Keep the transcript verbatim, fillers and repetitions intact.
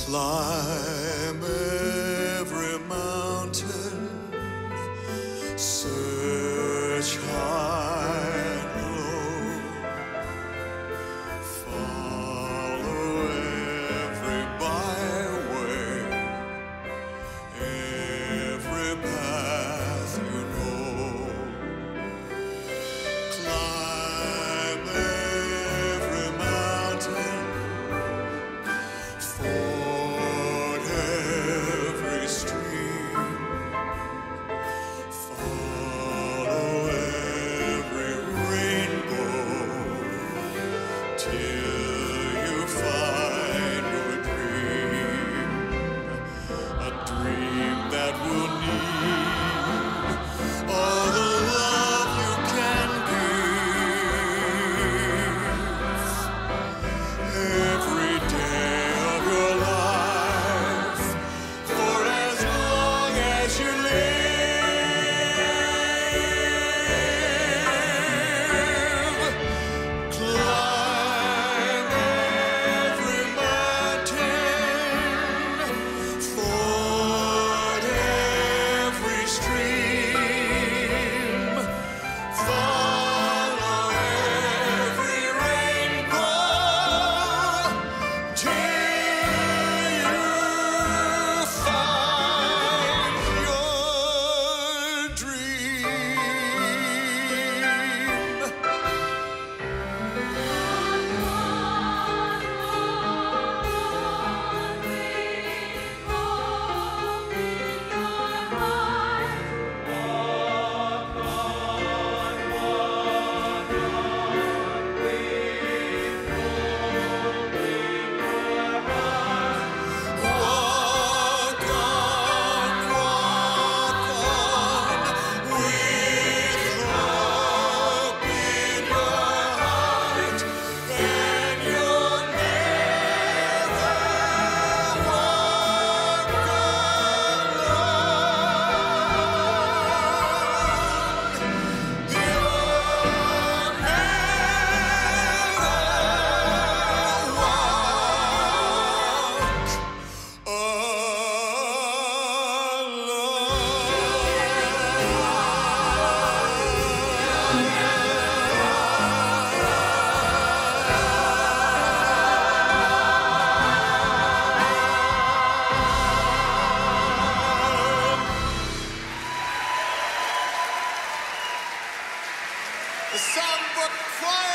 Climb every mountain, search high and low, follow every byway, every path you know. Climb every mountain, ford every stream, follow every rainbow, till you find your dream, a dream that will need all the love you can give. Every day of your life, for as long as you live. Climb every mountain, ford every stream, follow every rainbow, till you find your dream. Walk on, walk on, with hope in your heart, and you'll never walk alone. You'll never walk alone. The Songbook Choir.